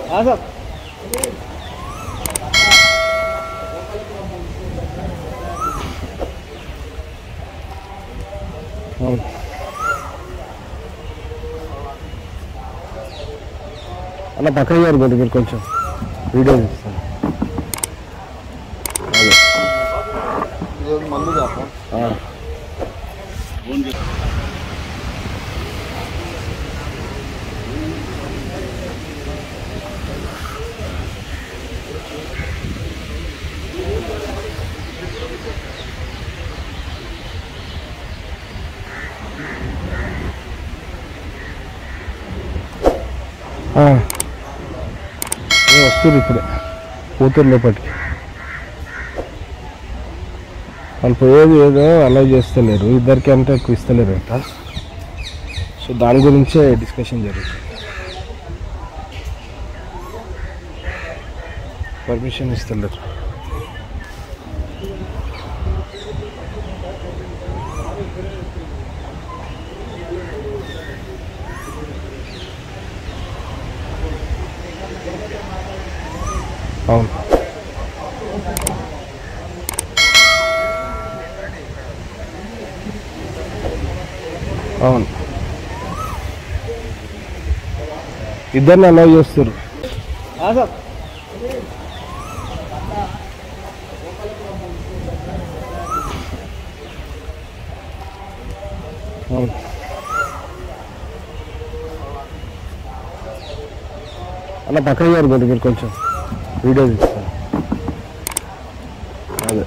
అలా పక్కన గారు మీరు కొంచెం వీడియో తీస్తాను. వస్తుంది ఇప్పుడే కూతురు లోపలికి. వాళ్ళు పోయేది ఏదో అలౌ చేస్తలేరు, ఇద్దరికి అంతా ఎక్కువ ఇస్తలేరు అంట. సో దాని గురించే డిస్కషన్ జరుగుతుంది. పర్మిషన్ ఇస్తలేరు. అవును అవును ఇద్దరిని అలౌ చేస్తారు. అవును అలా పక్కన గారు మీరు కొంచెం వీడియో తీస్తాను. అదే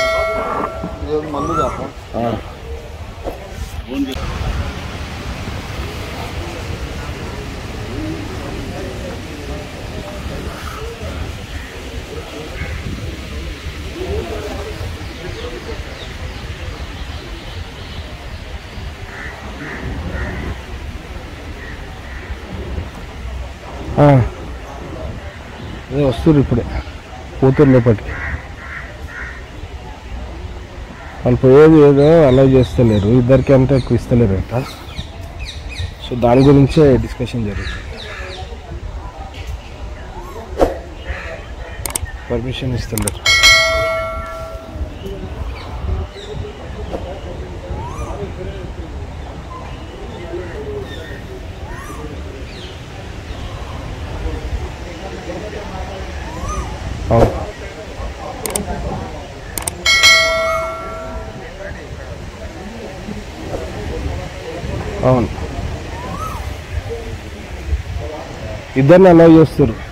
అదే వస్తుంది ఇప్పుడే కూతురు లోపలికి. వాళ్ళు పోయేది ఏదో అలౌ చేస్తలేరు, ఇద్దరికి అంతా ఎక్కువ ఇస్తలేరు అంట. సో దాని గురించే డిస్కషన్ జరుగుతుంది. పర్మిషన్ ఇస్తలేరు. అవును అవును ఇద్దరిని అలౌ చేస్తారు.